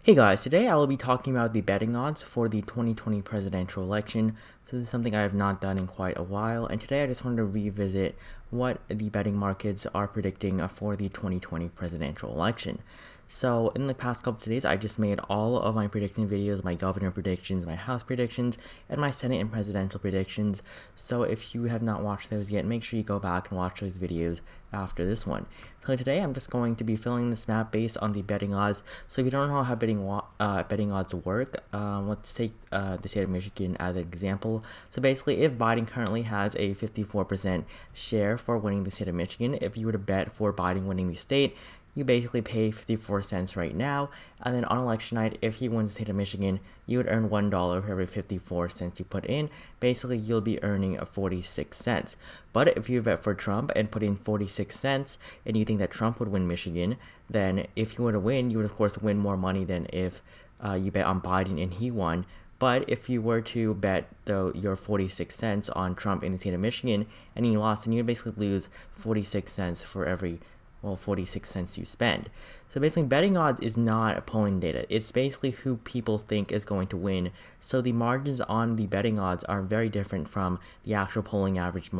Hey guys, today I will be talking about the betting odds for the 2020 presidential election. So this is something I have not done in quite a while, and today I just wanted to revisit what the betting markets are predicting for the 2020 presidential election. So in the past couple of days, I just made all of my prediction videos, my governor predictions, my house predictions, and my senate and presidential predictions. So if you have not watched those yet, make sure you go back and watch those videos after this one. So today I'm just going to be filling this map based on the betting odds. So if you don't know how betting odds work, let's take the state of Michigan as an example. So basically, if Biden currently has a 54% share for winning the state of Michigan, if you were to bet for Biden winning the state, you basically pay 54 cents right now, and then on election night, if he wins the state of Michigan, you would earn $1 for every 54 cents you put in. Basically, you'll be earning 46 cents. But if you bet for Trump and put in 46 cents, and you think that Trump would win Michigan, then if he were to win, you would of course win more money than if you bet on Biden and he won. But if you were to bet your 46 cents on Trump in the state of Michigan and he lost, then you'd basically lose 46 cents for every 46 cents you spend. So basically, betting odds is not polling data. It's basically who people think is going to win. So the margins on the betting odds are very different from the actual polling average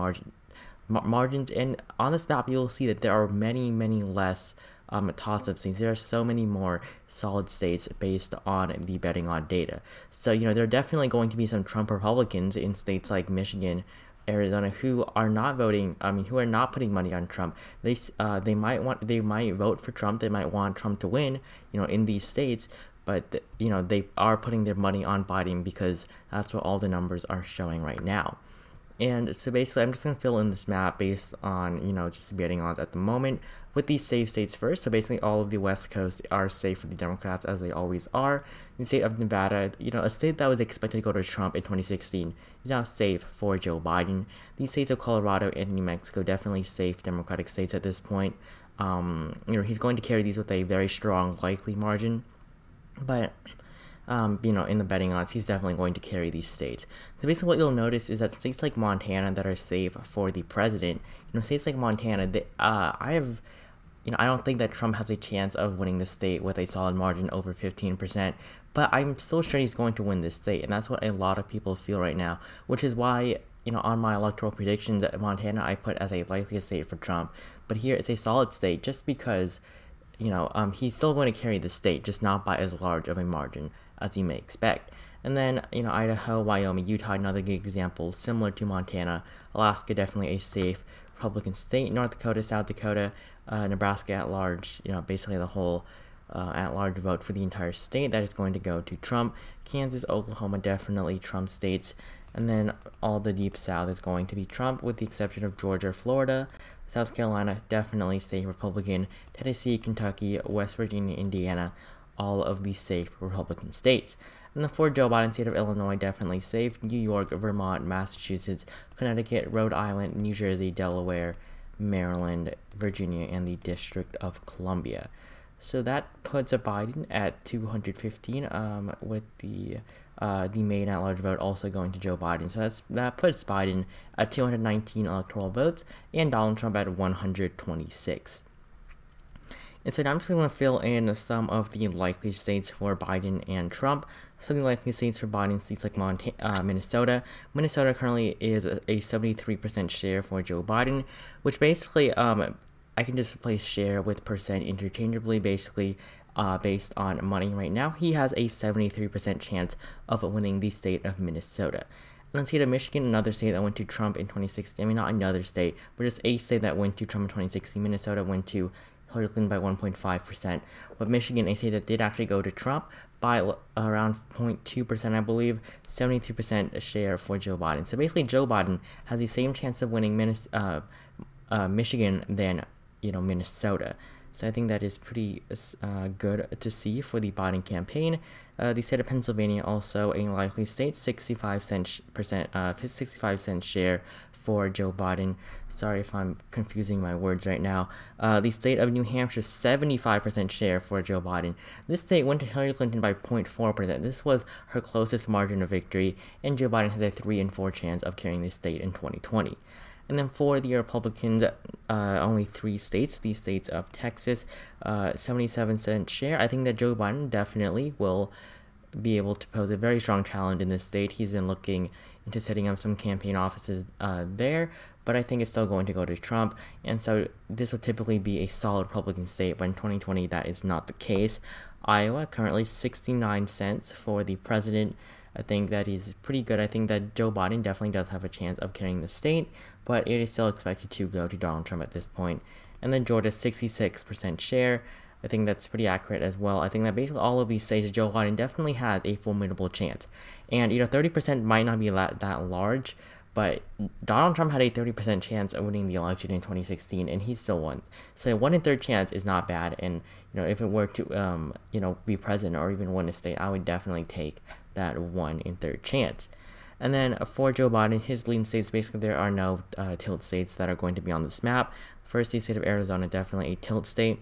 margins. And on this map, you'll see that there are many less toss-up states. There are so many more solid states based on the betting odd data. So, there are definitely going to be some Trump Republicans in states like Michigan, Arizona, who are not voting. Who are not putting money on Trump. They might vote for Trump. They might want Trump to win. In these states, but they are putting their money on Biden because that's what all the numbers are showing right now. And so basically, I'm just gonna fill in this map based on just betting odds at the moment with these safe states first. So basically, all of the West Coast are safe for the Democrats, as they always are. The state of Nevada, a state that was expected to go to Trump in 2016, is now safe for Joe Biden. The states of Colorado and New Mexico, definitely safe Democratic states at this point. He's going to carry these with a very strong likely margin, but in the betting odds, he's definitely going to carry these states. So basically what you'll notice is that states like Montana that are safe for the president, states like Montana, I don't think that Trump has a chance of winning the state with a solid margin over 15%, but I'm still sure he's going to win this state, and that's what a lot of people feel right now, which is why, on my electoral predictions at Montana, I put as a likely state for Trump, but here it's a solid state just because, he's still going to carry the state, just not by as large of a margin as you may expect. And then, Idaho, Wyoming, Utah, another good example, similar to Montana. Alaska, definitely a safe Republican state. North Dakota, South Dakota, Nebraska at large, basically the whole at-large vote for the entire state that is going to go to Trump. Kansas, Oklahoma, definitely Trump states. And then all the deep south is going to be Trump, with the exception of Georgia, Florida. South Carolina, definitely safe Republican. Tennessee, Kentucky, West Virginia, Indiana, all of the safe Republican states. And the for Joe Biden, state of Illinois, definitely safe. New York, Vermont, Massachusetts, Connecticut, Rhode Island, New Jersey, Delaware, Maryland, Virginia, and the District of Columbia. So that puts Biden at 215, with the main at-large vote also going to Joe Biden. So that puts Biden at 219 electoral votes and Donald Trump at 126. And so now I'm just going to fill in some of the likely states for Biden and Trump. So the likely states for Biden, states like Minnesota. Minnesota currently is a 73% share for Joe Biden, which basically I can just replace share with percent interchangeably, basically based on money right now. He has a 73% chance of winning the state of Minnesota. And then state of Michigan, another state that went to Trump in 2016. Not another state, but just a state that went to Trump in 2016. Minnesota went to Hillary Clinton by 1.5%, but Michigan, a state that did actually go to Trump by around 0.2%, I believe, 73% share for Joe Biden. So basically, Joe Biden has the same chance of winning Michigan than Minnesota. So I think that is pretty good to see for the Biden campaign. The state of Pennsylvania, also a likely state, 65% share for Joe Biden. Sorry if I'm confusing my words right now. The state of New Hampshire, 75% share for Joe Biden. This state went to Hillary Clinton by 0.4%. This was her closest margin of victory, and Joe Biden has a 3 in 4 chance of carrying this state in 2020. And then for the Republicans, only 3 states, the states of Texas, 77% share. I think that Joe Biden definitely will be able to pose a very strong challenge in this state. He's been looking into setting up some campaign offices there, but I think it's still going to go to Trump, and so this will typically be a solid Republican state, but in 2020 that is not the case. Iowa, currently 69 cents for the president. I think that is pretty good. I think that Joe Biden definitely does have a chance of carrying the state, but it is still expected to go to Donald Trump at this point. And then Georgia, 66% share. I think that's pretty accurate as well. I think that basically all of these states, Joe Biden definitely has a formidable chance. And, 30% might not be that large, but Donald Trump had a 30% chance of winning the election in 2016, and he still won. So a 1 in 3 chance is not bad, and, if it were to, be president or even win a state, I would definitely take that 1 in 3 chance. And then for Joe Biden, his lean states, basically there are no tilt states that are going to be on this map. First, the state of Arizona, definitely a tilt state.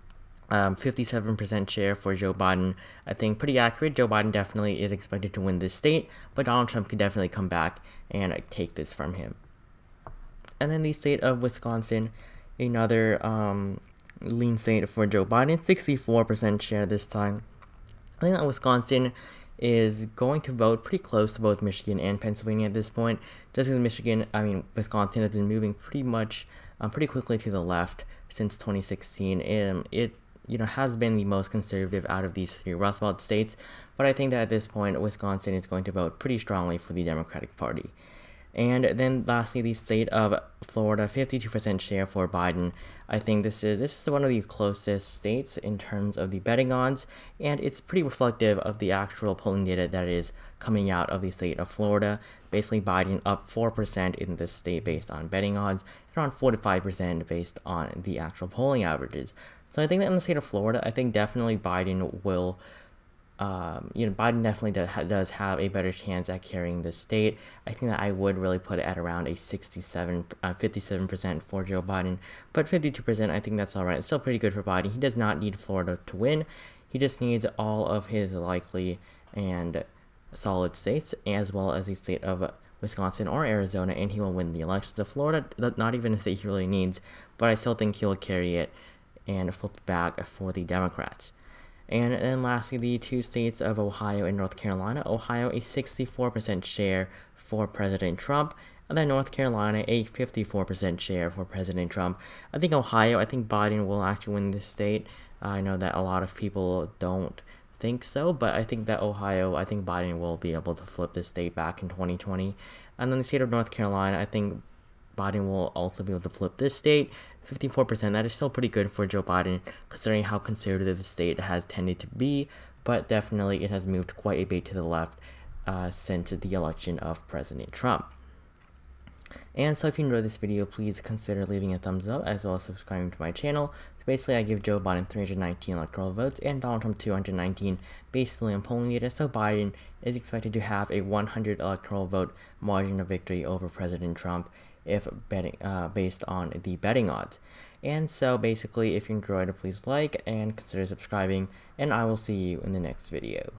57% share for Joe Biden. I think pretty accurate. Joe Biden definitely is expected to win this state, but Donald Trump could definitely come back and take this from him. And then the state of Wisconsin, another lean state for Joe Biden, 64% share this time. I think that Wisconsin is going to vote pretty close to both Michigan and Pennsylvania at this point, just because Wisconsin has been moving pretty quickly to the left since 2016. It has been the most conservative out of these 3 Rust Belt states, but I think that at this point, Wisconsin is going to vote pretty strongly for the Democratic Party. And then lastly, the state of Florida, 52% share for Biden. I think this is one of the closest states in terms of the betting odds, and it's pretty reflective of the actual polling data that is coming out of the state of Florida. Basically, Biden up 4% in this state based on betting odds, around 4 to 5% based on the actual polling averages. So I think that in the state of Florida, I think definitely Biden will, Biden definitely does have a better chance at carrying the state. I think that I would really put it at around a 57% for Joe Biden, but 52%, I think that's all right. It's still pretty good for Biden. He does not need Florida to win. He just needs all of his likely and solid states, as well as the state of Wisconsin or Arizona, and he will win the elections. Of Florida, not even a state he really needs, but I still think he'll carry it and flip back for the Democrats. And then lastly, the 2 states of Ohio and North Carolina. Ohio, a 64% share for President Trump, and then North Carolina, a 54% share for President Trump. I think Biden will actually win this state. I know that a lot of people don't think so, but I think that Biden will be able to flip this state back in 2020. And then the state of North Carolina, I think Biden will also be able to flip this state. 54%, that is still pretty good for Joe Biden, considering how conservative the state has tended to be, but definitely it has moved quite a bit to the left since the election of President Trump. And so if you enjoyed this video, please consider leaving a thumbs up, as well as subscribing to my channel. So basically, I give Joe Biden 319 electoral votes and Donald Trump 219, basically on polling data. So Biden is expected to have a 100 electoral vote margin of victory over President Trump, if based on the betting odds. And so basically, if you enjoyed it, please like and consider subscribing, and I will see you in the next video.